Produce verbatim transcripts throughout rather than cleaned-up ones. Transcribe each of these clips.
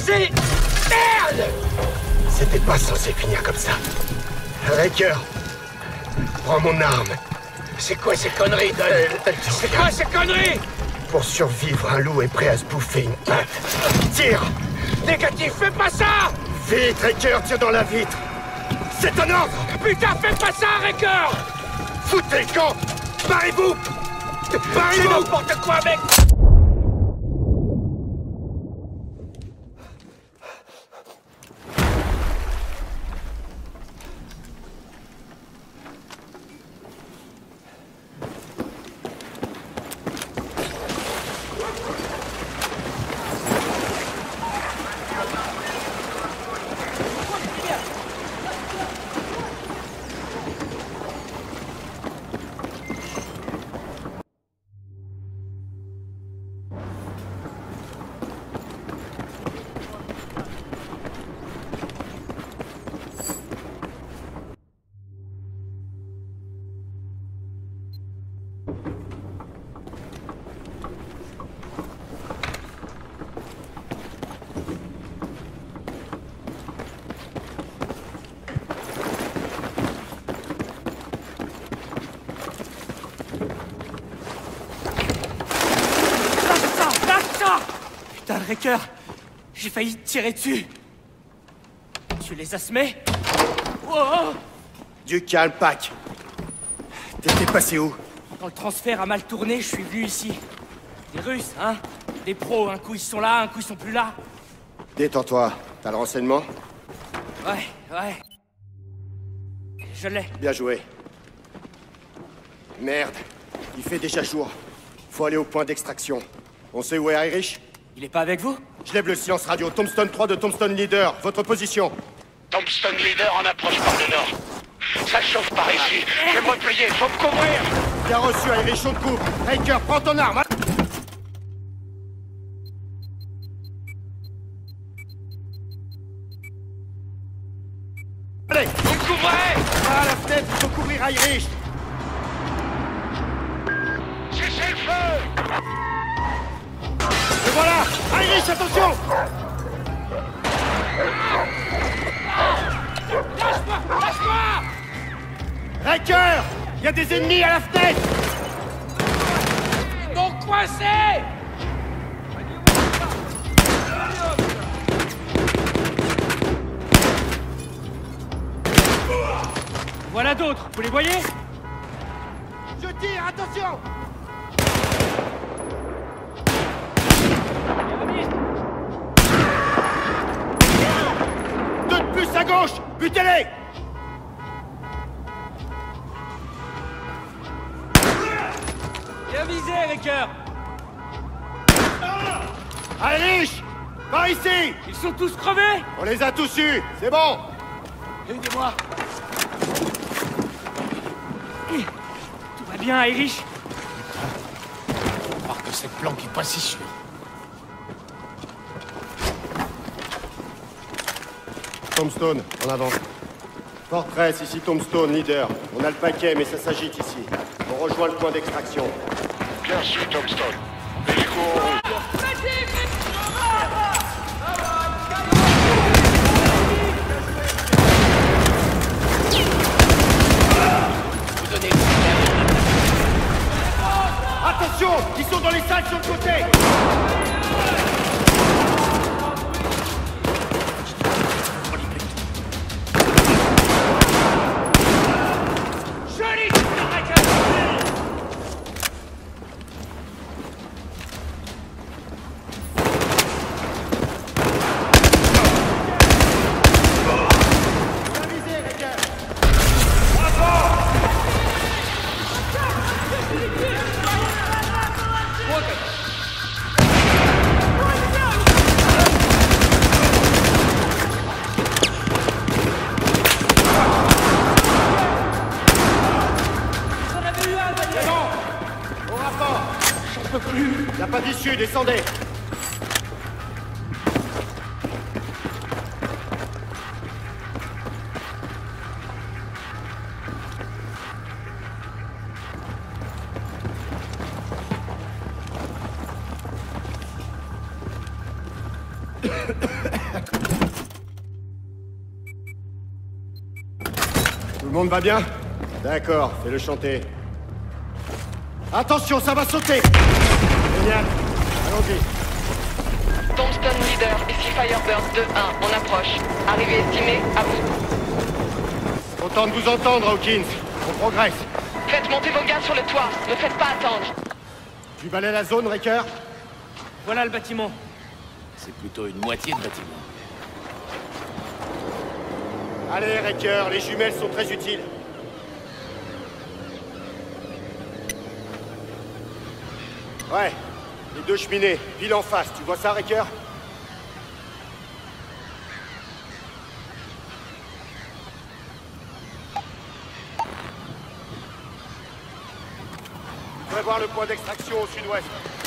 Vas-y! Merde! C'était pas censé finir comme ça. Raker, prends mon arme. C'est quoi ces conneries, Don? C'est quoi ces conneries? Pour survivre, un loup est prêt à se bouffer une patte. Tire! Négatif, fais pas ça! Vite, Raker, tire dans la vitre! C'est un ordre! Putain, fais pas ça, Raker! Foutez le camp! Barrez-vous! C'est Barrez-vous! n'importe quoi, mec! Putain, le Raker! J'ai failli te tirer dessus! Tu les as semés? Oh, Du calme, Pac. T'étais passé où? quand le transfert a mal tourné, je suis venu ici. Des Russes, hein? Des pros, un coup ils sont là, un coup ils sont plus là. Détends-toi. T'as le renseignement? Ouais, ouais. Je l'ai. Bien joué. Merde. Il fait déjà jour. Faut aller au point d'extraction. On sait où est Irish? Il est pas avec vous? Je lève le silence radio. Tombstone trois de Tombstone Leader. Votre position? Tombstone Leader en approche par le nord. Ça chauffe par ici. Je vais me replier, faut me couvrir. Bien reçu, Irish, on te coupe. Raker, prends ton arme. Allez, Vous me couvrez! va à la fenêtre, il faut couvrir Irish. Cessez le feu! Et voilà! Irish, attention! Lâche-moi! Lâche-moi! Raker! Il y a des ennemis à la fenêtre! Ils m'ont coincé! Voilà d'autres, vous les voyez? Je tire, attention! Deux de plus à gauche! Butez-les! Bien visé, Raker! Irish! Par ici! Ils sont tous crevés? On les a tous eus! C'est bon! Aidez-moi! Tout va bien, Irish? Faut croire que cette planque est pas si sûre. Tombstone, en avant. Fortress, ici Tombstone, leader. On a le paquet, mais ça s'agite ici. On rejoint le point d'extraction. Bien sûr, Tombstone. Hélico en route. Vous donnez le Attention! Ils sont dans les salles sur le côté! Joli, Raker! Bien visé, Raker! C'est bon! Au rapport! J'en peux plus! Y a pas d'issue, descendez! le monde va bien? D'accord, fais-le chanter. Attention, ça va sauter! Génial. Allons-y. Tombstone Leader, ici Firebird deux un, on approche. Arrivée estimée, à vous. Content de vous entendre, Hawkins. On progresse. Faites monter vos gars sur le toit, ne faites pas attendre. Tu balais la zone, Wrecker? Voilà le bâtiment. C'est plutôt une moitié de bâtiment. Allez, Wrecker, les jumelles sont très utiles. Ouais, les deux cheminées, pile en face. Tu vois ça, Wrecker? Tu devrais voir le point d'extraction au sud-ouest.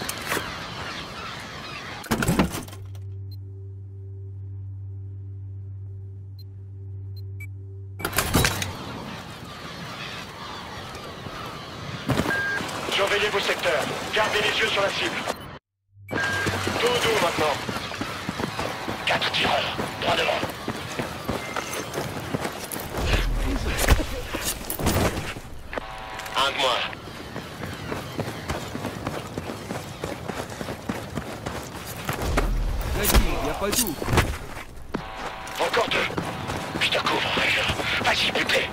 Surveillez vos secteurs. Gardez les yeux sur la cible. Dos au dos maintenant. Quatre tireurs. Droit devant. Un de moins. Vas-y, y a pas tout. Encore deux. Je te couvre, Ranger. Vas-y, butez.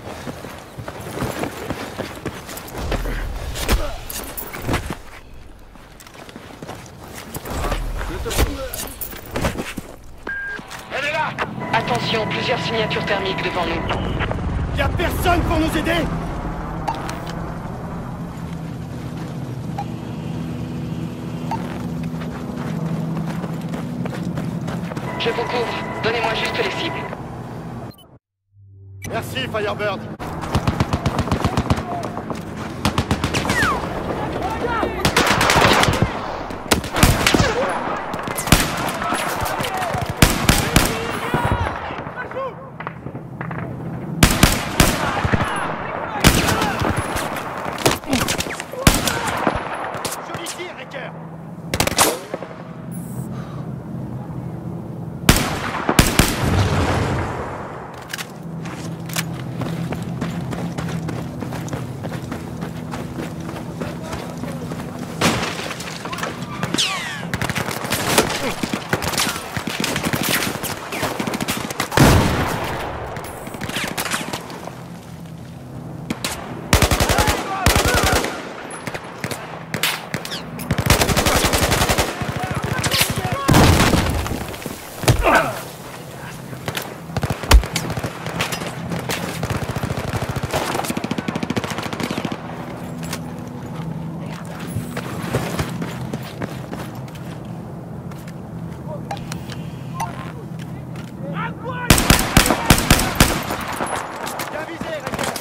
Elle est là! Attention, plusieurs signatures thermiques devant nous. Y a personne pour nous aider? Je vous couvre, donnez-moi juste les cibles. Merci, Firebird. Joli tir, Wrecker. Bien visé, Wrecker.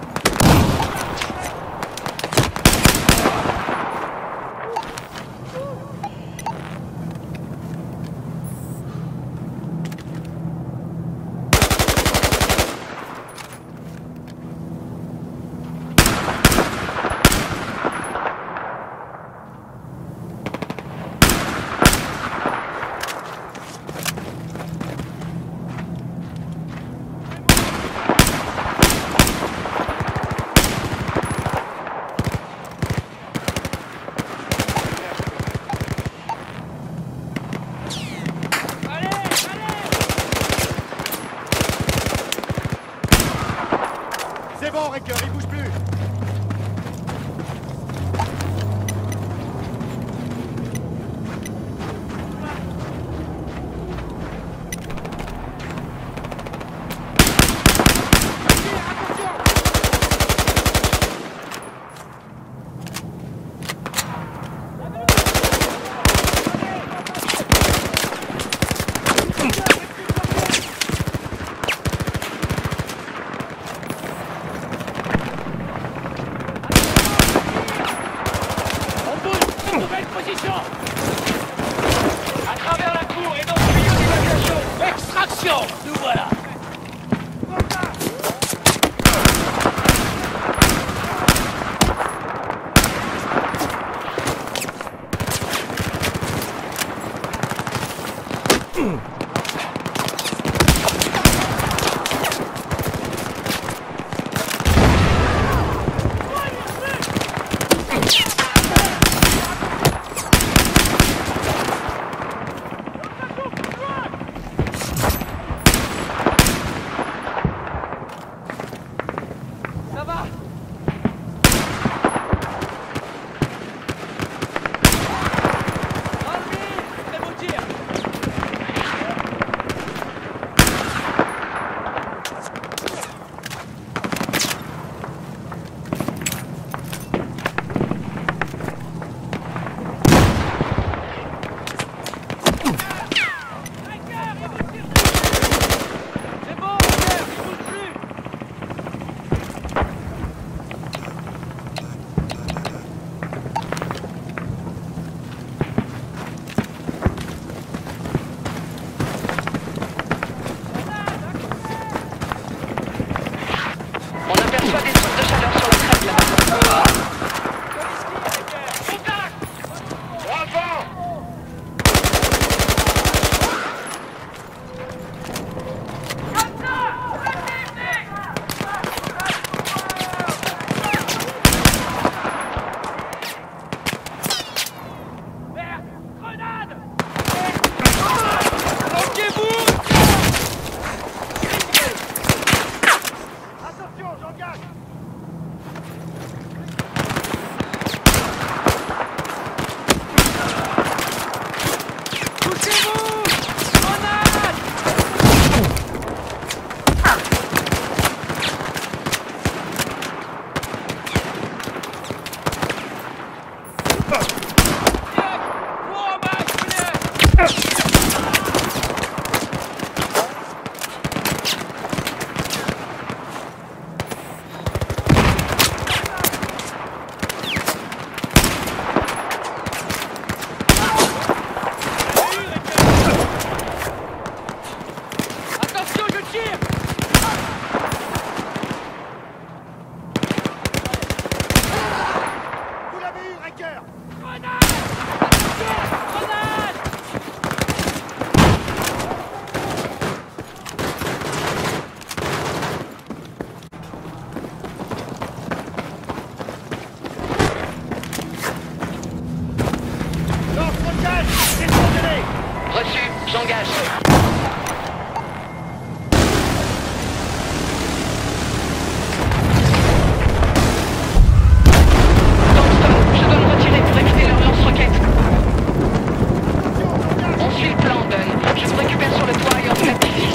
C'est bon, Wrecker, il bouge plus. Nouvelle position. À travers la cour et dans le tuyau d'évacuation. Extraction. Nous voilà. Reçu, j'engage. Tombstone, je dois me retirer pour éviter leur lance-roquettes. On suit le plan, Dunn. Je vous récupère sur le toit et on se capte ici.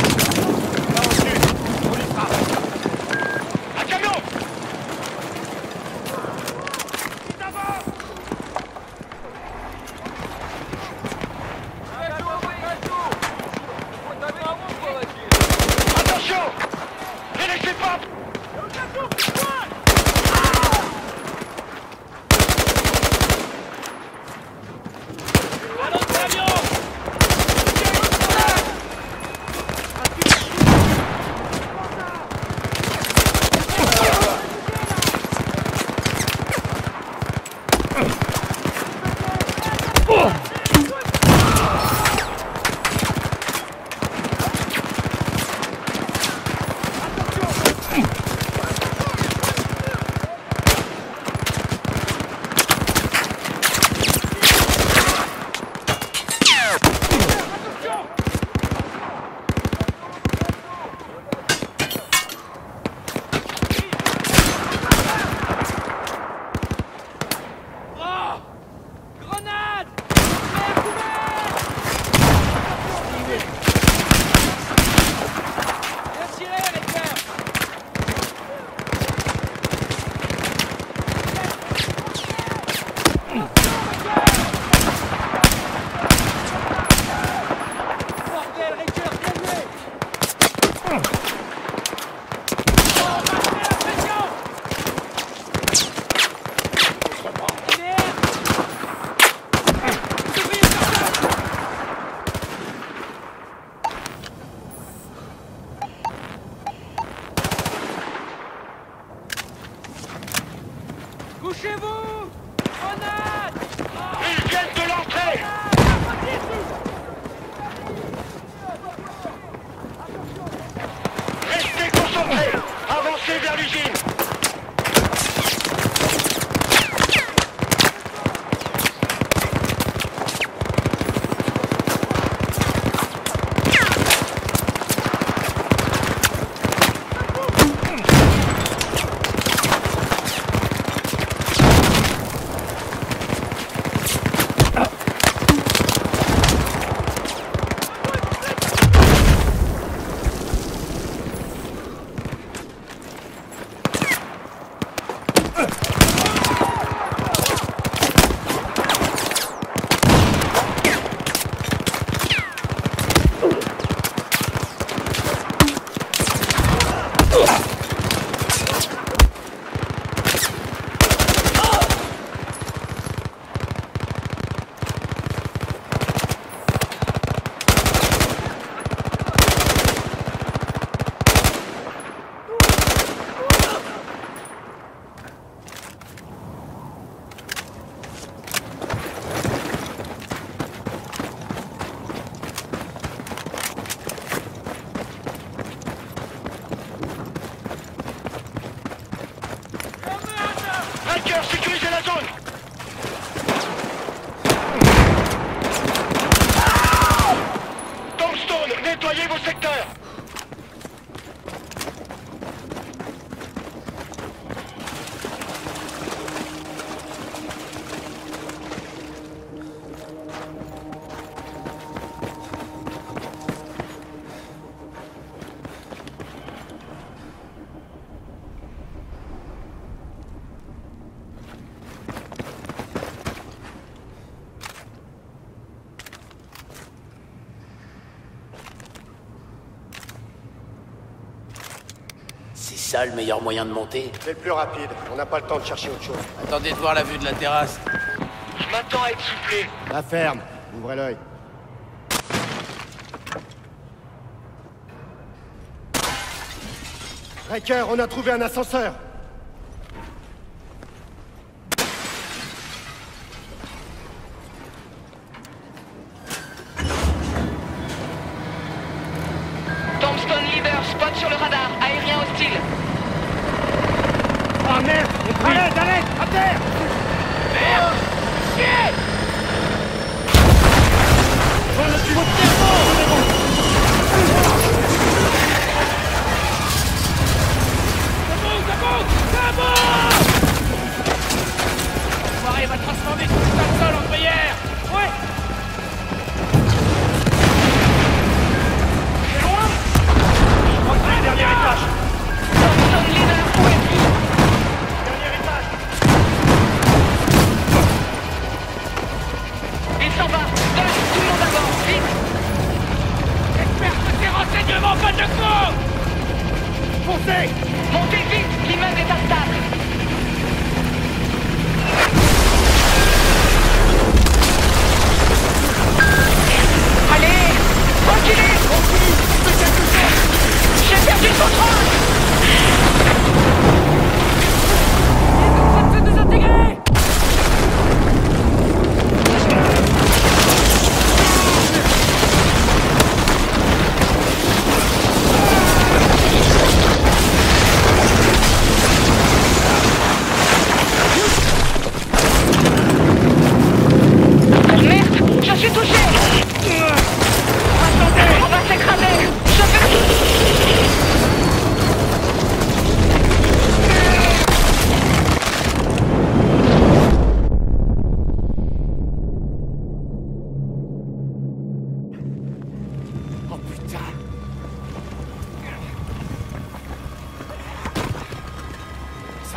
Un camion! Attention! Ne laissez pas! Couchez-vous! Grenade! Ils viennent de l'entrée! Restez concentrés! Avancez vers l'usine! Riker, sécurisez la zone! Tombstone, nettoyez vos secteurs! C'est ça le meilleur moyen de monter? C'est le plus rapide. On n'a pas le temps de chercher autre chose. Attendez de voir la vue de la terrasse. Je m'attends à être soufflé. La ferme. Ouvrez l'œil. Riker, on a trouvé un ascenseur.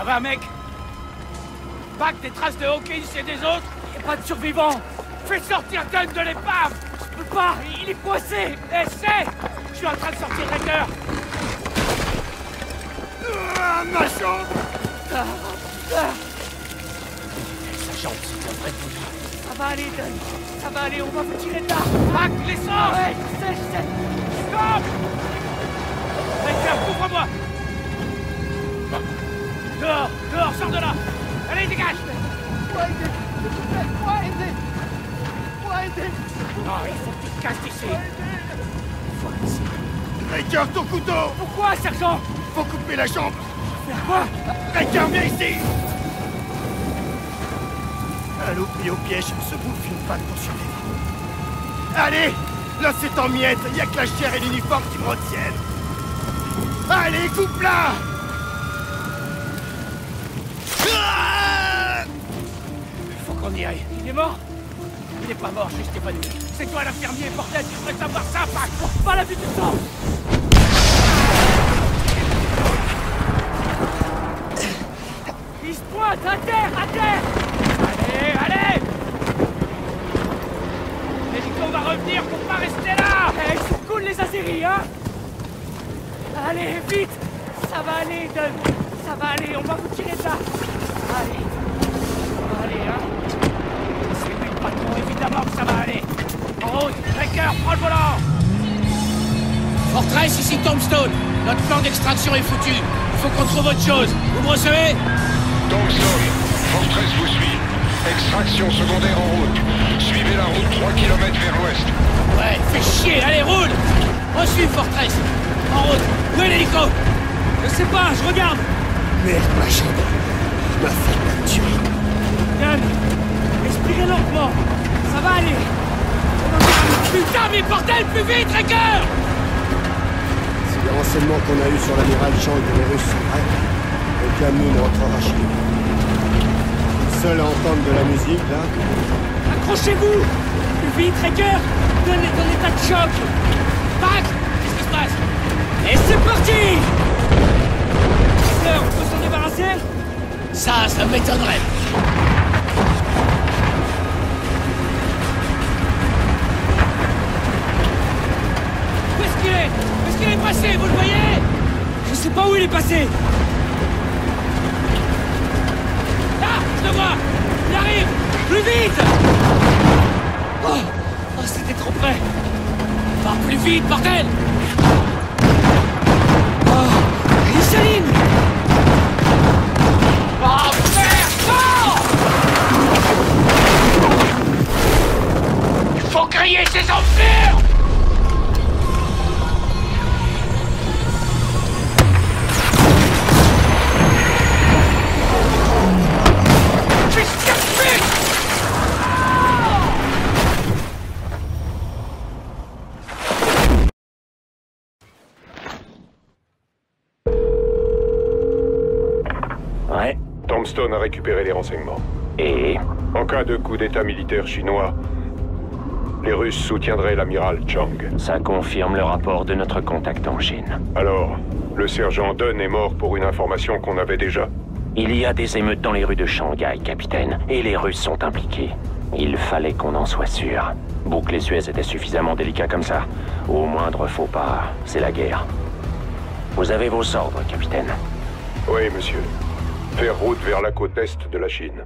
va, mec? Pas que des traces de Hawkins et des autres? Y a pas de survivants! Fais sortir Gunn de l'épave! Je peux pas! Il est coincé! Essaie! Je suis en train de sortir Raker! Ah, ma jambe! Ah, ah. Sa jambe, c'est un vrai bouillard. Ça va aller, Gunn! Ça va aller, on va vous tirer de là! Mac, l'essence! Ouais, je sais, je sais! Stop! Raker, couvre-moi! Dehors! Dehors, sors de là! Allez, dégage! Non, il faut que tu te casses d'ici! Faut ici. Raker, ton couteau! Pourquoi, sergent? Faut couper la jambe! Faire quoi? Raker, viens ici! Un loup pris au piège se bouffe une patte pour survivre. Allez! Là, c'est en miettes! Y'a que la chair et l'uniforme qui me retiennent! Allez, coupe-la! Faut qu'on y aille. Il est mort? Il est pas mort, juste évanoui. C'est toi l'infirmier, bordel, tu devrais savoir ça, Pac! Pas la vue du sang! Il se pointe, à terre, à terre! Allez, allez! L'hélico va revenir pour pas rester là! Eh, ils sont cool les Azeris, hein? Allez, vite! Ça va aller, Doug! Ça va aller, on va vous tirer de là! Allez! Ça va aller, hein? C'est lui le patron, évidemment que ça va aller! En route! Raker, prends le volant! Fortress, ici Tombstone. Notre plan d'extraction est foutu. Il faut qu'on trouve autre chose. Vous me recevez? Tombstone, Fortress vous suit. Extraction secondaire en route. Suivez la route trois kilomètres vers l'ouest. Ouais, fais chier. Allez, roule. Reçu, Fortress. En route. Où est l'hélico? Je sais pas, je regarde! Merde, ma jambe! Ma fille m'a tué! Gunn, respirez lentement! Ça va aller! Putain, mais bordel, plus vite, Raker! Si les renseignements qu'on a eus sur l'amiral Chang et les Russes sont vrais, aucun de nous ne rentrera chez nous. Seul à entendre de la musique, là... Accrochez-vous! Plus vite, Raker! Gunn est en état de choc! Pac! Qu'est-ce qui se passe? Et c'est parti! Sir, on peut s'en débarrasser? Ça, ça m'étonnerait. Où est-ce qu'il est? Où est-ce qu'il est passé? Vous le voyez? Je sais pas où il est passé! Là! Je le vois! Il arrive! Plus vite! Oh! Oh, c'était trop près! Va plus vite, bordel! Oh! Il s'aligne! Oh, merde! Non! Il faut griller ces enfers! Tombstone a récupéré les renseignements. Et En cas de coup d'état militaire chinois, les Russes soutiendraient l'amiral Chang. ça confirme le rapport de notre contact en Chine. Alors, le sergent Dunn est mort pour une information qu'on avait déjà. Il y a des émeutes dans les rues de Shanghai, capitaine, et les Russes sont impliqués. Il fallait qu'on en soit sûr. Boucler Suez était suffisamment délicat comme ça. Au moindre faux pas, c'est la guerre. Vous avez vos ordres, capitaine. Oui, monsieur. Faire route vers la côte est de la Chine.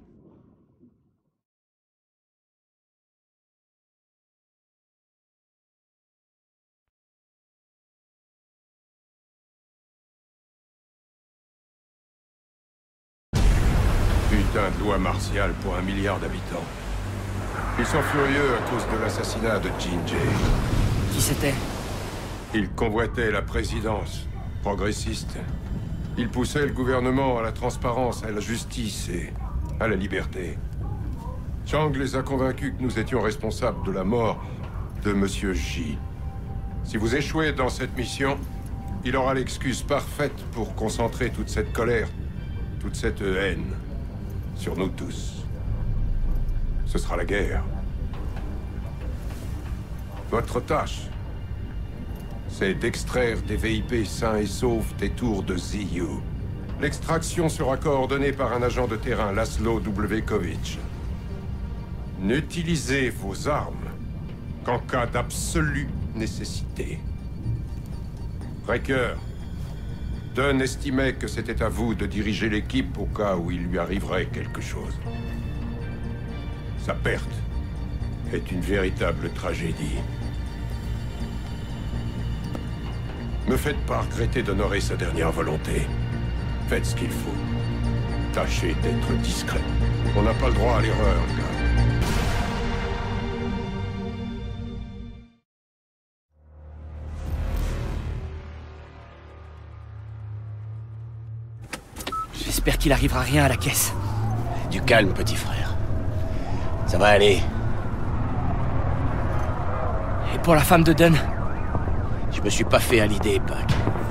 Putain de loi martiale pour un milliard d'habitants. Ils sont furieux à cause de l'assassinat de Jin Jae. Qui c'était? Ils convoitaient la présidence, progressiste. Ils poussaient le gouvernement à la transparence, à la justice et à la liberté. Chang les a convaincus que nous étions responsables de la mort de Monsieur Xi. Si vous échouez dans cette mission, il aura l'excuse parfaite pour concentrer toute cette colère, toute cette haine sur nous tous. Ce sera la guerre. Votre tâche, c'est d'extraire des V I P sains et saufs des tours de Ziyu, L'extraction sera coordonnée par un agent de terrain, Laszlo W. Kovic. N'utilisez vos armes qu'en cas d'absolue nécessité. Breaker, Dunn estimait que c'était à vous de diriger l'équipe au cas où il lui arriverait quelque chose. Sa perte est une véritable tragédie. Ne faites pas regretter d'honorer sa dernière volonté. Faites ce qu'il faut. Tâchez d'être discret. On n'a pas le droit à l'erreur, les gars. J'espère qu'il arrivera rien à la caisse. Du calme, petit frère. Ça va aller. Et pour la femme de Dunn? Je me suis pas fait à l'idée, Pac.